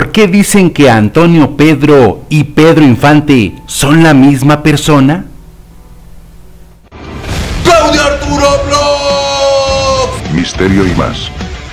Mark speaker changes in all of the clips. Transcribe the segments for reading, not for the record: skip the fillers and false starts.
Speaker 1: ¿Por qué dicen que Antonio Pedro y Pedro Infante son la misma persona?
Speaker 2: ¡Claudio Arturo Vlogs!
Speaker 3: Misterio y más.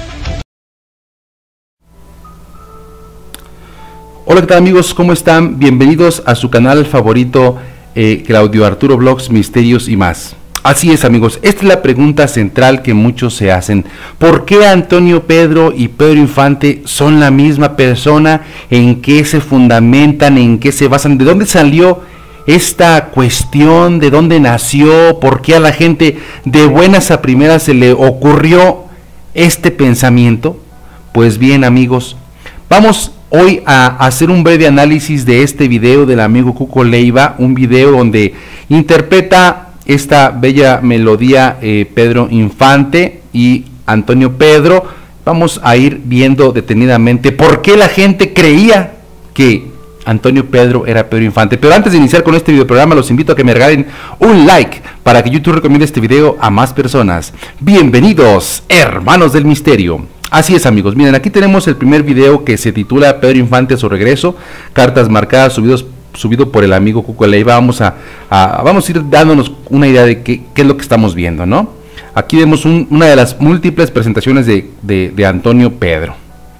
Speaker 1: Hola, ¿qué tal amigos? ¿Cómo están? Bienvenidos a su canal favorito, Claudio Arturo Vlogs, Misterios y más. Así es amigos, esta es la pregunta central que muchos se hacen. ¿Por qué Antonio Pedro y Pedro Infante son la misma persona? ¿En qué se fundamentan? ¿En qué se basan? ¿De dónde salió esta cuestión? ¿De dónde nació? ¿Por qué a la gente de buenas a primeras se le ocurrió este pensamiento? Pues bien amigos, vamos hoy a hacer un breve análisis de este video del amigo Cuco Leiva, un video donde interpreta esta bella melodía Pedro Infante y Antonio Pedro. Vamos a ir viendo detenidamente por qué la gente creía que Antonio Pedro era Pedro Infante. Pero antes de iniciar con este video programa, los invito a que me regalen un like para que YouTube recomiende este video a más personas. Bienvenidos, hermanos del misterio. Así es amigos, miren, aquí tenemos el primer video que se titula Pedro Infante a su regreso, cartas marcadas, subido por el amigo Cuco Leiva. Vamos a ir dándonos una idea de qué es lo que estamos viendo, ¿no? Aquí vemos una de las múltiples presentaciones de Antonio Pedro.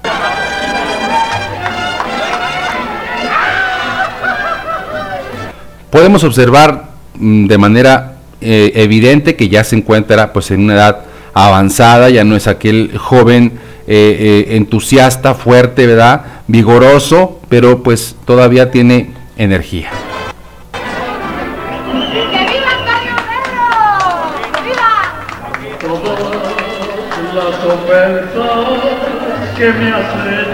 Speaker 1: Podemos observar de manera evidente que ya se encuentra pues en una edad avanzada, ya no es aquel joven entusiasta, fuerte, ¿verdad? Vigoroso, pero pues todavía tiene energía.
Speaker 4: ¡Que viva Antonio Pedro! ¡Viva!
Speaker 5: Todas las ofensas que me has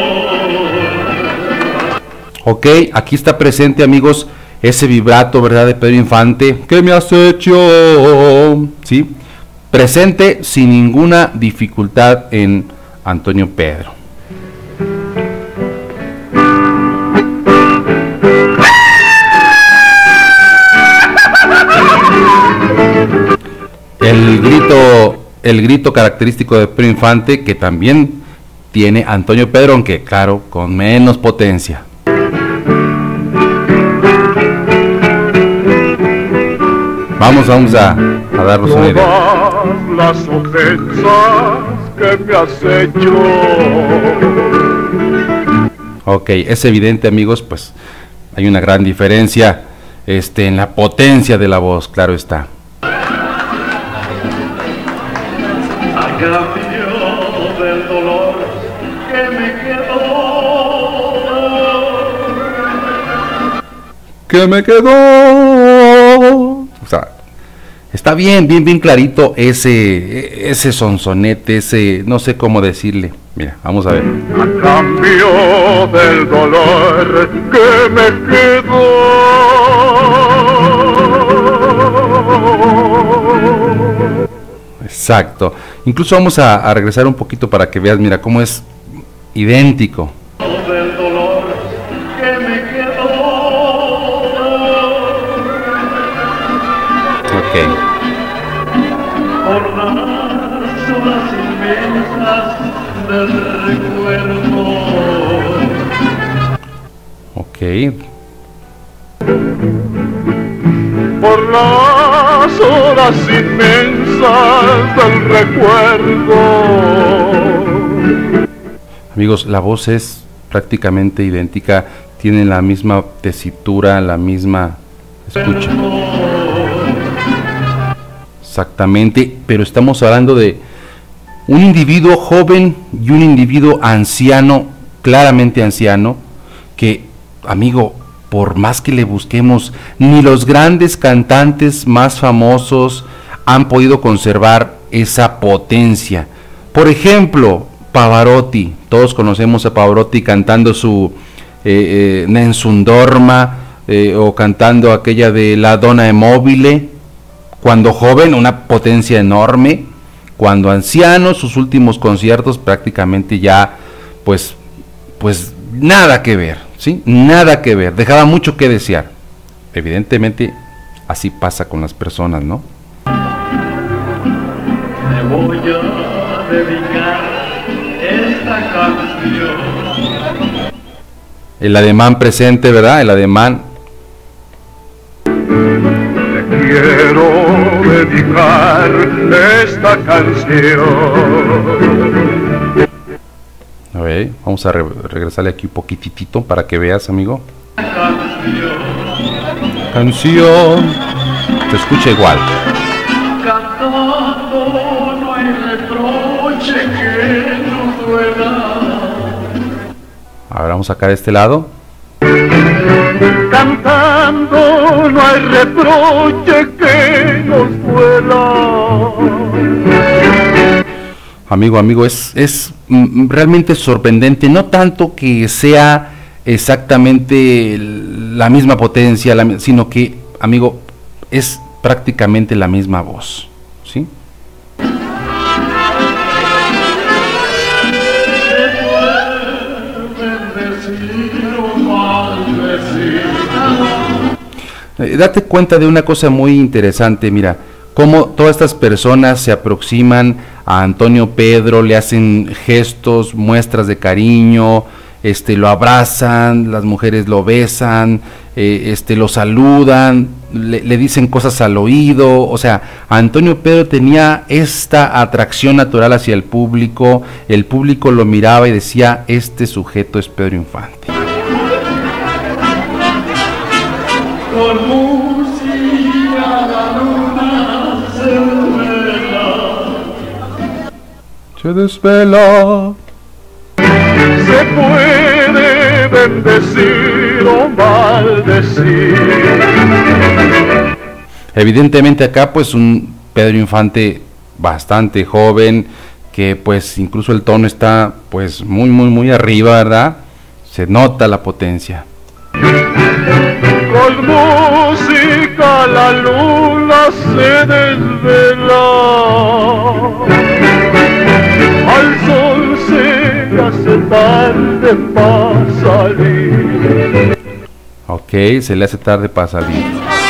Speaker 5: hecho.
Speaker 1: Ok, aquí está presente amigos ese vibrato, ¿verdad? De Pedro Infante. ¿Qué me has hecho? ¿Sí? Presente sin ninguna dificultad en Antonio Pedro. El grito característico de Pedro Infante, que también tiene Antonio Pedro, aunque claro, con menos potencia. Vamos a darnos una idea.
Speaker 5: Todas las ofensas que me has hecho.
Speaker 1: Ok, es evidente amigos, pues hay una gran diferencia en la potencia de la voz, claro está.
Speaker 5: A cambio del dolor que me quedó.
Speaker 1: ¿Qué me quedó? O sea, está bien clarito ese sonsonete, ese, no sé cómo decirle. Mira, vamos a ver.
Speaker 5: A cambio del dolor que me quedó.
Speaker 1: Exacto. Incluso vamos a regresar un poquito para que veas, mira, cómo es idéntico.
Speaker 5: Del dolor que me quedó.
Speaker 1: Ok.
Speaker 5: Por las horas inmensas del recuerdo.
Speaker 1: Ok.
Speaker 5: Por las horas inmensas del recuerdo.
Speaker 1: Amigos, la voz es prácticamente idéntica, tiene la misma tesitura, la misma escucha. Exactamente, pero estamos hablando de un individuo joven y un individuo anciano, claramente anciano, que, amigo, por más que le busquemos, ni los grandes cantantes más famosos han podido conservar esa potencia. Por ejemplo, Pavarotti, todos conocemos a Pavarotti cantando su Nessun Dorma, o cantando aquella de La Donna è Mobile. Cuando joven, una potencia enorme. Cuando anciano, sus últimos conciertos prácticamente ya, pues nada que ver, ¿sí? Nada que ver, dejaba mucho que desear. Evidentemente, así pasa con las personas, ¿no?
Speaker 5: Te voy a dedicar esta canción
Speaker 1: El ademán presente, ¿verdad? El ademán.
Speaker 5: Te quiero dedicar esta canción.
Speaker 1: A ver, vamos a regresarle aquí un poquitito para que veas, amigo. Canción. Se escucha igual.
Speaker 5: Cantando no hay reproche que no duela.
Speaker 1: Ahora vamos a sacar de este lado.
Speaker 5: Cantando no hay reproche que nos duela.
Speaker 1: Amigo, es realmente sorprendente, no tanto que sea exactamente la misma potencia, sino que, amigo, es prácticamente la misma voz, ¿sí? Date cuenta de una cosa muy interesante, mira, cómo todas estas personas se aproximan a Antonio Pedro, le hacen gestos, muestras de cariño, lo abrazan, las mujeres lo besan, lo saludan, le dicen cosas al oído. O sea, Antonio Pedro tenía esta atracción natural hacia el público lo miraba y decía, este sujeto es Pedro Infante.
Speaker 5: Con música la luna se desvela. Se puede bendecir o maldecir.
Speaker 1: Evidentemente acá pues un Pedro Infante bastante joven, que pues incluso el tono está pues muy arriba, ¿verdad? Se nota la potencia.
Speaker 5: Con música la luna se desvela, al sol se le hace tarde para salir.
Speaker 1: Ok, se le hace tarde para salir.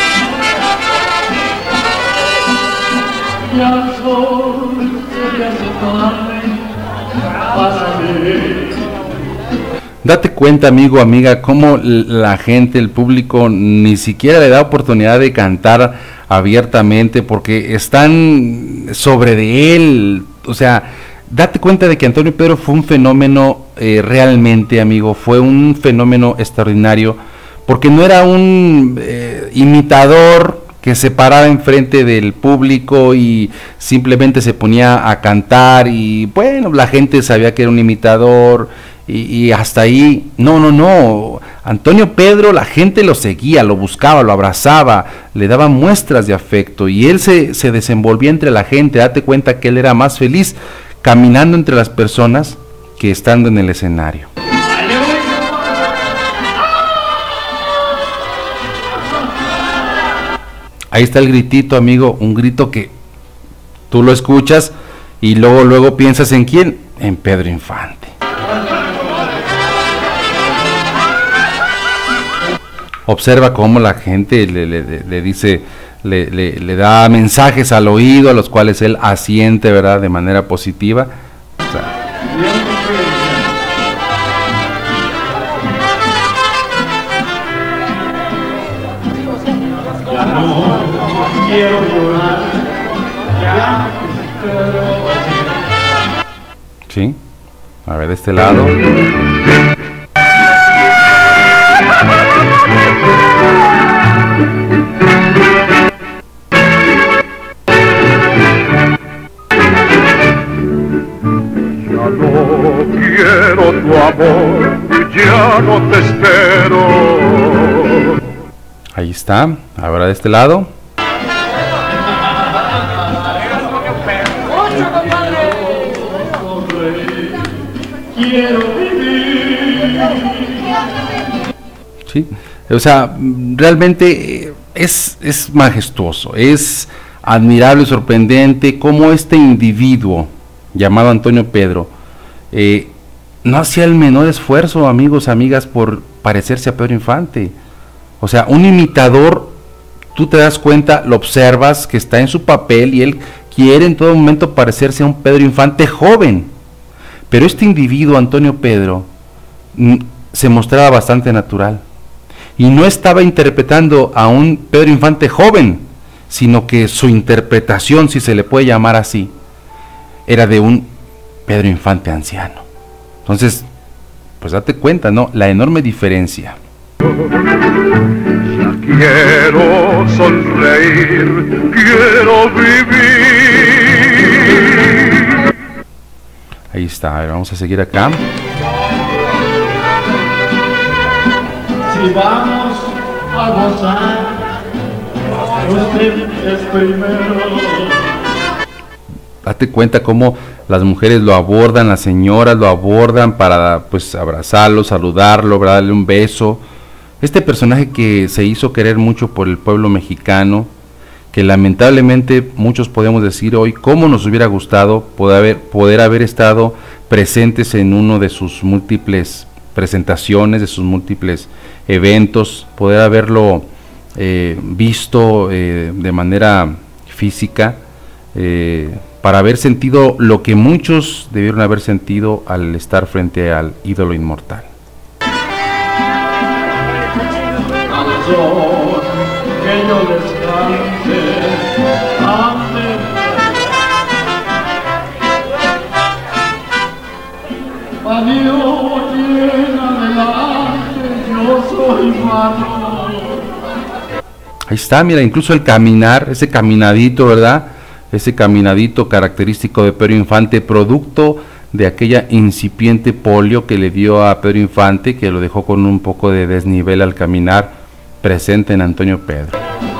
Speaker 5: Y al sol se le hace tarde para salir.
Speaker 1: Date cuenta, amigo, amiga, cómo la gente, el público, ni siquiera le da oportunidad de cantar abiertamente porque están sobre de él. O sea, date cuenta de que Antonio Pedro fue un fenómeno realmente, amigo, fue un fenómeno extraordinario, porque no era un imitador que se paraba enfrente del público y simplemente se ponía a cantar y bueno, la gente sabía que era un imitador y hasta ahí. No, Antonio Pedro, la gente lo seguía, lo buscaba, lo abrazaba, le daba muestras de afecto y él se desenvolvía entre la gente. Date cuenta que él era más feliz caminando entre las personas que estando en el escenario. Ahí está el gritito, amigo, un grito que tú lo escuchas y luego piensas en quién, en Pedro Infante. Observa cómo la gente le dice, le da mensajes al oído, a los cuales él asiente, ¿verdad?, de manera positiva. O sea, sí, a ver de este lado.
Speaker 5: Ya no quiero tu amor, ya no te espero.
Speaker 1: Ahí está, ahora de este lado.
Speaker 5: Quiero vivir.
Speaker 1: Sí, o sea, realmente es majestuoso, es admirable y sorprendente cómo este individuo llamado Antonio Pedro no hacía el menor esfuerzo, amigos, amigas, por parecerse a Pedro Infante. O sea, un imitador, tú te das cuenta, lo observas que está en su papel y él quiere en todo momento parecerse a un Pedro Infante joven. Pero este individuo, Antonio Pedro, se mostraba bastante natural. Y no estaba interpretando a un Pedro Infante joven, sino que su interpretación, si se le puede llamar así, era de un Pedro Infante anciano. Entonces, pues date cuenta, ¿no? La enorme diferencia.
Speaker 5: Ya quiero sonreír, quiero vivir.
Speaker 1: Ahí está, a ver, vamos a seguir acá.
Speaker 5: Si vamos a gozar, usted es primero.
Speaker 1: Date cuenta cómo las mujeres lo abordan, las señoras lo abordan para pues abrazarlo, saludarlo, darle un beso. Este personaje que se hizo querer mucho por el pueblo mexicano, que lamentablemente muchos podemos decir hoy, cómo nos hubiera gustado poder haber estado presentes en uno de sus múltiples presentaciones, de sus múltiples eventos, poder haberlo visto de manera física, para haber sentido lo que muchos debieron haber sentido al estar frente al ídolo inmortal.
Speaker 5: Que yo descanse antes. Adiós, en adelante, yo soy malo.
Speaker 1: Ahí está, mira, incluso el caminar, ese caminadito, ¿verdad? Ese caminadito característico de Pedro Infante, producto de aquella incipiente polio que le dio a Pedro Infante, que lo dejó con un poco de desnivel al caminar, presente en Antonio Pedro.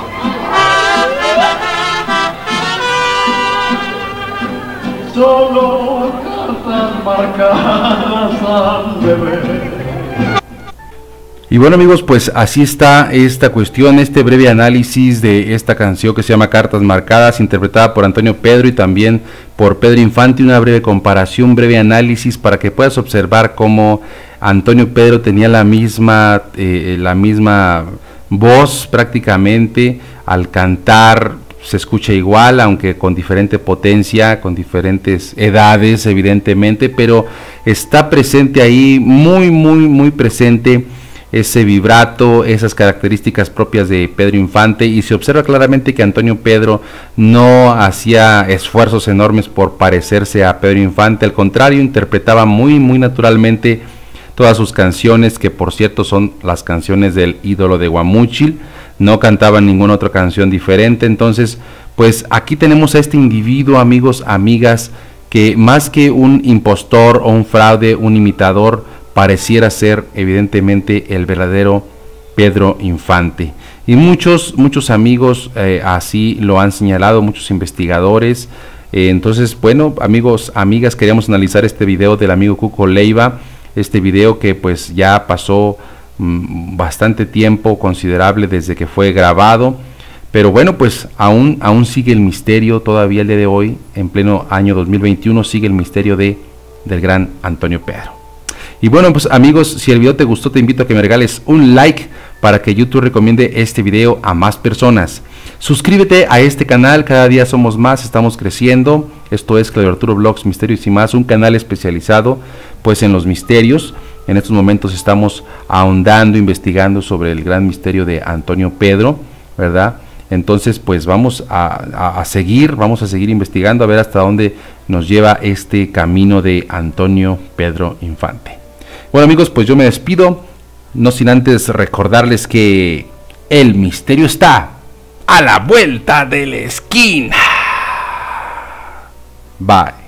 Speaker 5: Solo cartas marcadas al bebé.
Speaker 1: Y bueno amigos, pues así está esta cuestión, este breve análisis de esta canción que se llama Cartas Marcadas, interpretada por Antonio Pedro y también por Pedro Infante, una breve comparación, un breve análisis para que puedas observar cómo Antonio Pedro tenía la misma voz prácticamente, al cantar se escucha igual, aunque con diferente potencia, con diferentes edades evidentemente, pero está presente ahí, muy presente ese vibrato, esas características propias de Pedro Infante, y se observa claramente que Antonio Pedro no hacía esfuerzos enormes por parecerse a Pedro Infante, al contrario, interpretaba muy naturalmente todas sus canciones, que por cierto son las canciones del ídolo de Guamúchil, no cantaba ninguna otra canción diferente. Entonces, pues aquí tenemos a este individuo, amigos, amigas, que más que un impostor o un fraude, un imitador, pareciera ser evidentemente el verdadero Pedro Infante. Y muchos amigos así lo han señalado, muchos investigadores. Entonces, bueno, amigos, amigas, queríamos analizar este video del amigo Cuco Leiva, este video que pues ya pasó bastante tiempo considerable desde que fue grabado, pero bueno, pues aún sigue el misterio todavía el día de hoy, en pleno año 2021, sigue el misterio del gran Antonio Pedro. Y bueno, pues amigos, si el video te gustó, te invito a que me regales un like para que YouTube recomiende este video a más personas. Suscríbete a este canal, cada día somos más, estamos creciendo. Esto es Claudio Arturo Vlogs, Misterios y Más, un canal especializado pues en los misterios. En estos momentos estamos ahondando, investigando sobre el gran misterio de Antonio Pedro, ¿verdad? Entonces pues vamos a seguir investigando, a ver hasta dónde nos lleva este camino de Antonio Pedro Infante. Bueno amigos, pues yo me despido, no sin antes recordarles que el misterio está a la vuelta de la esquina. Bye.